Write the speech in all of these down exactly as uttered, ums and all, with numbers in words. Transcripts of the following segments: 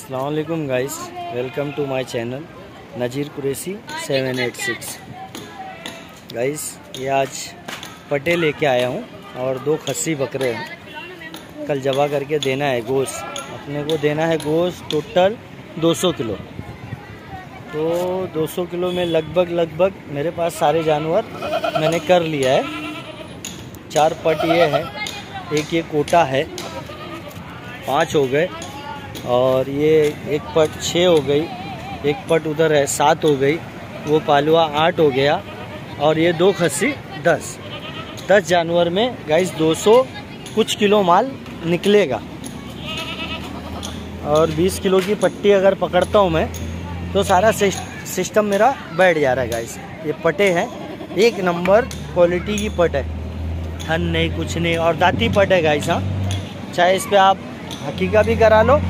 अस्सलाम वालेकुम guys, welcome to my channel Nazir Qureshi seven eight six. Guys ये आज पटे लेके आया हूँ और दो खस्सी बकरे हैं, कल जबा करके देना है गोश्त। अपने को देना है गोश्त टोटल दो सौ किलो। तो दो सौ किलो में लगभग लगभग मेरे पास सारे जानवर मैंने कर लिया है। चार पट ये है, एक ये कोटा है, पाँच हो गए, और ये एक पट छः हो गई, एक पट उधर है सात हो गई, वो पालुआ आठ हो गया, और ये दो खस्सी दस। दस जानवर में गाइस दो सौ कुछ किलो माल निकलेगा। और बीस किलो की पट्टी अगर पकड़ता हूँ मैं तो सारा सिस्टम मेरा बैठ जा रहा है गाइस। ये पटे हैं, एक नंबर क्वालिटी की पट है, थन नहीं कुछ नहीं, और दाती पट है गाइस। हाँ, चाहे इस पे आप हकीका भी करा लो।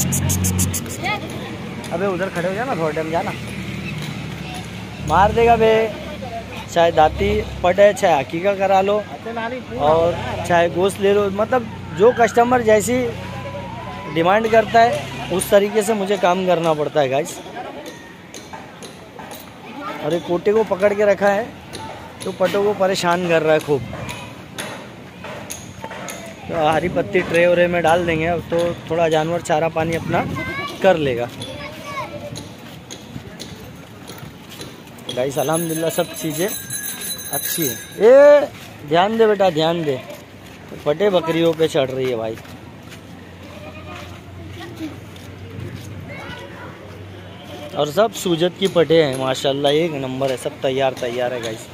अबे उधर खड़े हो जाना, थोड़ा टाइम जाना, मार देगा बे। चाहे दाती पट है, चाहे हकीका करा लो, और चाहे गोश्त ले लो। मतलब जो कस्टमर जैसी डिमांड करता है उस तरीके से मुझे काम करना पड़ता है गाइस। और एक कोटे को पकड़ के रखा है तो पटों को परेशान कर रहा है खूब। तो हरी पत्ती ट्रे वरे में डाल देंगे तो थोड़ा जानवर चारा पानी अपना कर लेगा। गाइस अल्हम्दुलिल्लाह सब चीज़ें अच्छी है। ए ध्यान दे बेटा, ध्यान दे, पटे बकरियों पे चढ़ रही है भाई। और सब सूजत की पटे हैं माशाल्लाह, एक नंबर है, सब तैयार तैयार है गाइस।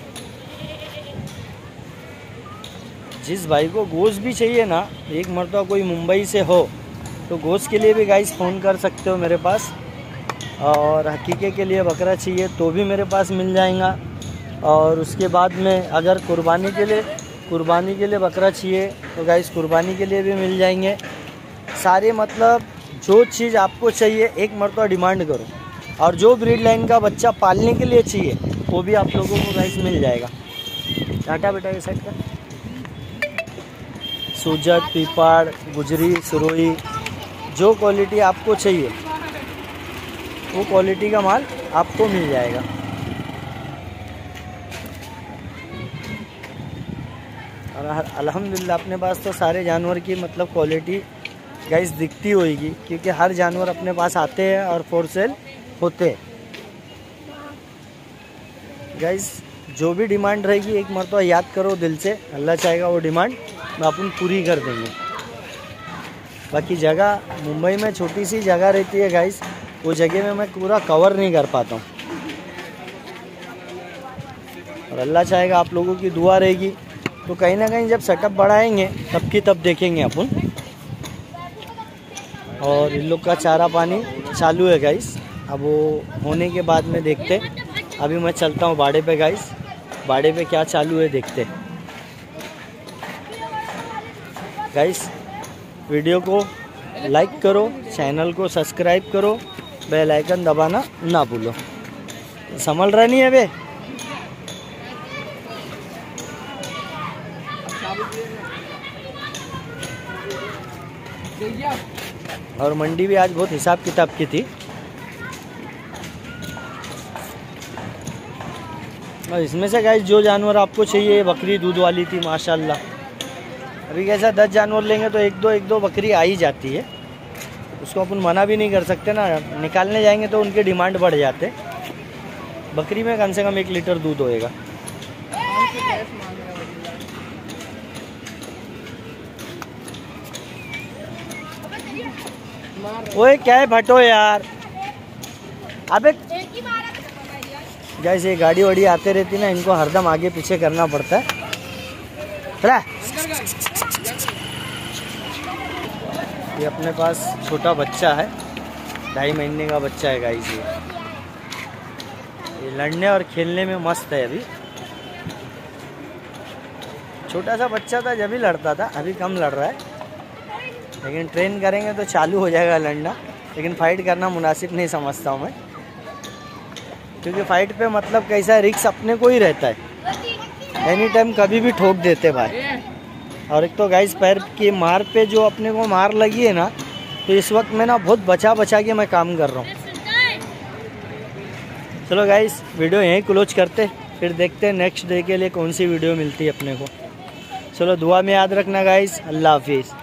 जिस भाई को गोश्त भी चाहिए ना, एक मरतबा कोई मुंबई से हो तो गोश्त के लिए भी गाइस फ़ोन कर सकते हो मेरे पास। और हकीके के लिए बकरा चाहिए तो भी मेरे पास मिल जाएगा। और उसके बाद में अगर कुर्बानी के लिए कुर्बानी के लिए बकरा चाहिए तो गाइस कुर्बानी के लिए भी मिल जाएंगे सारे। मतलब जो चीज़ आपको चाहिए एक मरतबा डिमांड करो। और जो ब्रीड लाइन का बच्चा पालने के लिए चाहिए वो भी आप लोगों को गाइस मिल जाएगा। टाटा बेटा ये साइड का सूजत, पीपाड़, गुजरी, सुरोई, जो क्वालिटी आपको चाहिए वो क्वालिटी का माल आपको मिल जाएगा। और अल्हम्दुलिल्लाह अपने पास तो सारे जानवर की मतलब क्वालिटी गाइस दिखती होगी, क्योंकि हर जानवर अपने पास आते हैं और फॉर सेल होते हैं। गाइस जो भी डिमांड रहेगी एक मरतबा याद करो दिल से, अल्लाह चाहेगा वो डिमांड मैं अपन पूरी कर देंगे। बाकी जगह मुंबई में छोटी सी जगह रहती है गाइस, वो जगह में मैं पूरा कवर नहीं कर पाता हूँ। और अल्लाह चाहेगा आप लोगों की दुआ रहेगी तो कहीं ना कहीं जब सेटअप बढ़ाएंगे तब की तब देखेंगे अपन। और इन लोग का चारा पानी चालू है गाइस, अब वो होने के बाद में देखते। अभी मैं चलता हूँ बाड़े पे गाइस, बाड़े पे क्या चालू है देखते गाइस। वीडियो को लाइक करो, चैनल को सब्सक्राइब करो, बेल आइकन दबाना ना भूलो। संभल रहा नहीं है बे। और मंडी भी आज बहुत हिसाब किताब की थी। और इसमें से गाइस जो जानवर आपको चाहिए, बकरी दूध वाली थी माशाल्लाह। अभी कैसा दस जानवर लेंगे तो एक दो एक दो बकरी आ ही जाती है, उसको अपन मना भी नहीं कर सकते ना। निकालने जाएंगे तो उनके डिमांड बढ़ जाते। बकरी में कम से कम एक लीटर दूध होएगा। ओए क्या है भटो यार। अबे गाइस ये गाड़ी वाड़ी आते रहती ना, इनको हरदम आगे पीछे करना पड़ता है। चला ये अपने पास छोटा बच्चा है, ढाई महीने का बच्चा है गाइस। ये ये लड़ने और खेलने में मस्त है। अभी छोटा सा बच्चा था जब भी लड़ता था, अभी कम लड़ रहा है, लेकिन ट्रेन करेंगे तो चालू हो जाएगा लड़ना। लेकिन फाइट करना मुनासिब नहीं समझता हूँ मैं, क्योंकि फाइट पे मतलब कैसा रिक्स अपने को ही रहता है। एनी टाइम कभी भी ठोक देते भाई। और एक तो गाइस पैर की मार पे जो अपने को मार लगी है ना, तो इस वक्त मैं ना बहुत बचा बचा के मैं काम कर रहा हूँ। चलो गाइस, वीडियो यहीं क्लोज करते, फिर देखते हैं नेक्स्ट डे के लिए कौन सी वीडियो मिलती है अपने को। चलो दुआ में याद रखना गाइस। अल्लाह हाफिज़।